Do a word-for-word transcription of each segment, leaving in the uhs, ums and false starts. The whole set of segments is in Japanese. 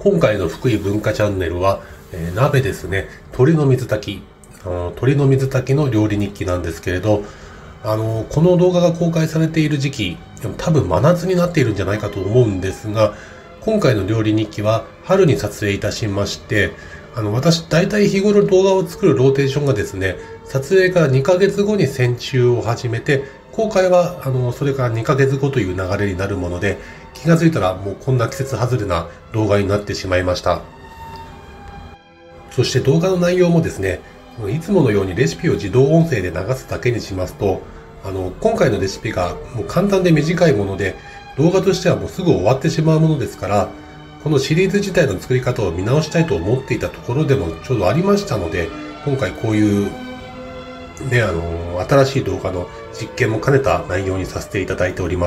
今回の福井文化チャンネルは、えー、鍋ですね。鶏の水炊き。あの鶏の水炊きの料理日記なんですけれど、あの、この動画が公開されている時期、多分真夏になっているんじゃないかと思うんですが、今回の料理日記は春に撮影いたしまして、あの、私、大体日頃動画を作るローテーションがですね、撮影からにかげつごに剪集を始めて、公開は、あの、それからにかげつごという流れになるもので、気がついたらもうこんな季節外れな動画になってしまいました。そして動画の内容もですね、いつものようにレシピを自動音声で流すだけにしますと、あの、今回のレシピがもう簡単で短いもので、動画としてはもうすぐ終わってしまうものですから、このシリーズ自体の作り方を見直したいと思っていたところでもちょうどありましたので、今回こういう、ね、あの、新しい動画の実験も兼ねた内容にさせていただいております。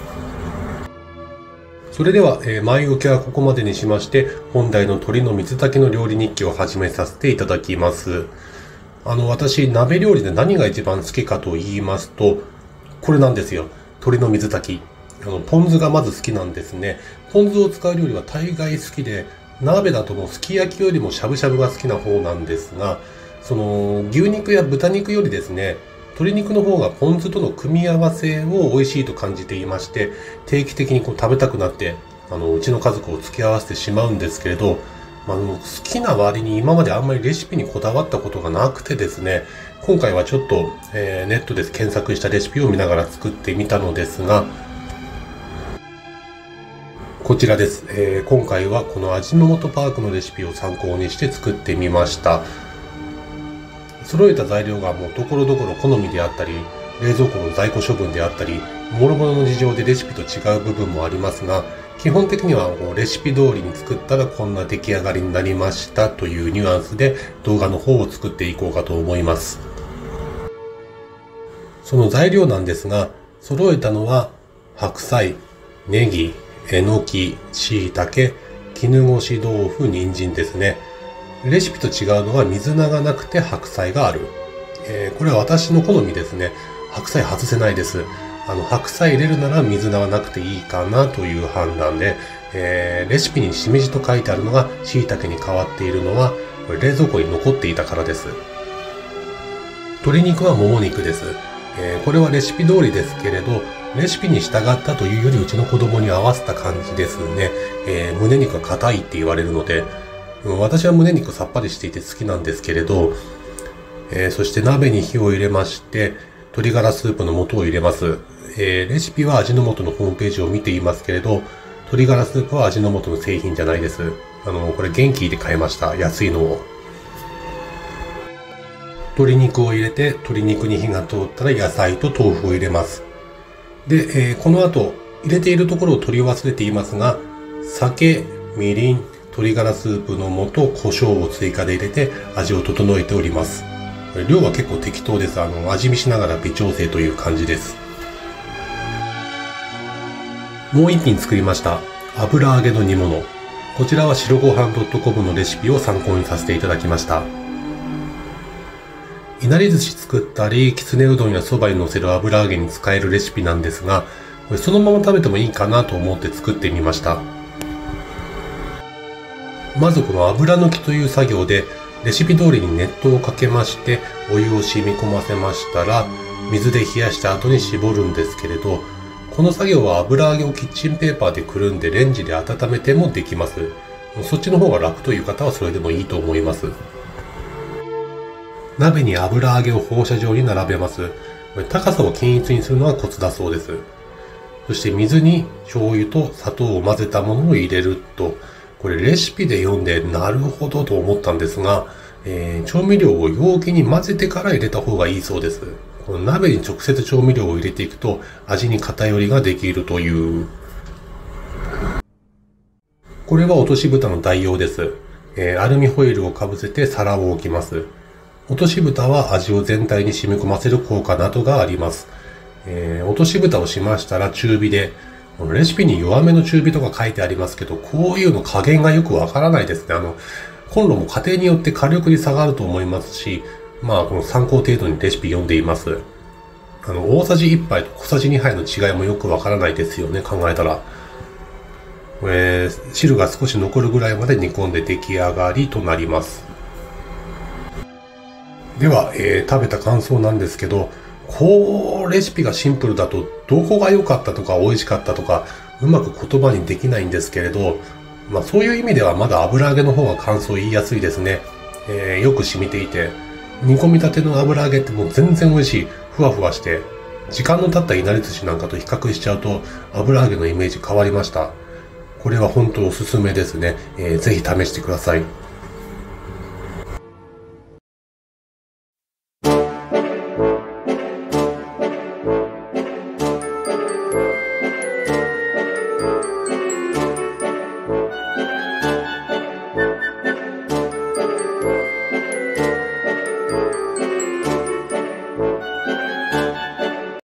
それでは、えー、前置きはここまでにしまして、本題の鶏の水炊きの料理日記を始めさせていただきます。あの、私、鍋料理で何が一番好きかと言いますと、これなんですよ。鶏の水炊き。あの、ポン酢がまず好きなんですね。ポン酢を使う料理は大概好きで、鍋だともうすき焼きよりもしゃぶしゃぶが好きな方なんですが、その、牛肉や豚肉よりですね、鶏肉の方がポン酢との組み合わせを美味しいと感じていまして、定期的にこう食べたくなって、あの、うちの家族を付き合わせてしまうんですけれど、あの、好きな割に今まであんまりレシピにこだわったことがなくてですね、今回はちょっと、えー、ネットで検索したレシピを見ながら作ってみたのですが、こちらです。えー、今回はこの味の素パークのレシピを参考にして作ってみました。揃えた材料がもうところどころ好みであったり、冷蔵庫の在庫処分であったり、諸々の事情でレシピと違う部分もありますが、基本的にはレシピ通りに作ったらこんな出来上がりになりましたというニュアンスで動画の方を作っていこうかと思います。その材料なんですが、揃えたのは白菜、ネギ、えのき、椎茸、絹ごし豆腐、人参ですね。レシピと違うのは水菜がなくて白菜がある。えー、これは私の好みですね。白菜外せないです。あの、白菜入れるなら水菜はなくていいかなという判断で、えー、レシピにしめじと書いてあるのが椎茸に変わっているのは、これ冷蔵庫に残っていたからです。鶏肉はもも肉です。えー、これはレシピ通りですけれど、レシピに従ったというよりうちの子供に合わせた感じですね。えー、胸肉が硬いって言われるので、私は胸肉さっぱりしていて好きなんですけれど、えー、そして鍋に火を入れまして、鶏ガラスープの素を入れます。えー、レシピは味の素のホームページを見ていますけれど、鶏ガラスープは味の素の製品じゃないです。あの、これ元気で買いました。安いのを。鶏肉を入れて、鶏肉に火が通ったら野菜と豆腐を入れます。で、えー、この後、入れているところを取り忘れていますが、酒、みりん、鶏ガラスープの素、胡椒を追加で入れて味を整えております。量は結構適当です。あの、味見しながら微調整という感じです。もう一品作りました。油揚げの煮物。こちらは白ごはん .com のレシピを参考にさせていただきました。いなり寿司作ったり、きつねうどんやそばに乗せる油揚げに使えるレシピなんですが、これそのまま食べてもいいかなと思って作ってみました。まずこの油抜きという作業で、レシピ通りに熱湯をかけまして、お湯を染み込ませましたら、水で冷やした後に絞るんですけれど、この作業は油揚げをキッチンペーパーでくるんでレンジで温めてもできます。そっちの方が楽という方はそれでもいいと思います。鍋に油揚げを放射状に並べます。高さを均一にするのがコツだそうです。そして水に醤油と砂糖を混ぜたものを入れると、これレシピで読んでなるほどと思ったんですが、えー、調味料を容器に混ぜてから入れた方がいいそうです。この鍋に直接調味料を入れていくと味に偏りができるという。これは落とし蓋の代用です。えー、アルミホイルをかぶせて皿を置きます。落とし蓋は味を全体に染み込ませる効果などがあります。えー、落とし蓋をしましたら中火で、レシピに弱めの中火とか書いてありますけど、こういうの加減がよくわからないですね。あの、コンロも家庭によって火力に差があると思いますし、まあ、この参考程度にレシピ読んでいます。あの、大さじいっぱいと小さじにはいの違いもよくわからないですよね、考えたら。 えー、汁が少し残るぐらいまで煮込んで出来上がりとなります。では、えー、食べた感想なんですけど、こう、レシピがシンプルだと、どこが良かったとか美味しかったとか、うまく言葉にできないんですけれど、まあそういう意味ではまだ油揚げの方が感想言いやすいですね。えー、よく染みていて、煮込みたての油揚げってもう全然美味しい。ふわふわして、時間の経ったいなり寿司なんかと比較しちゃうと、油揚げのイメージ変わりました。これは本当おすすめですね。えー、ぜひ試してください。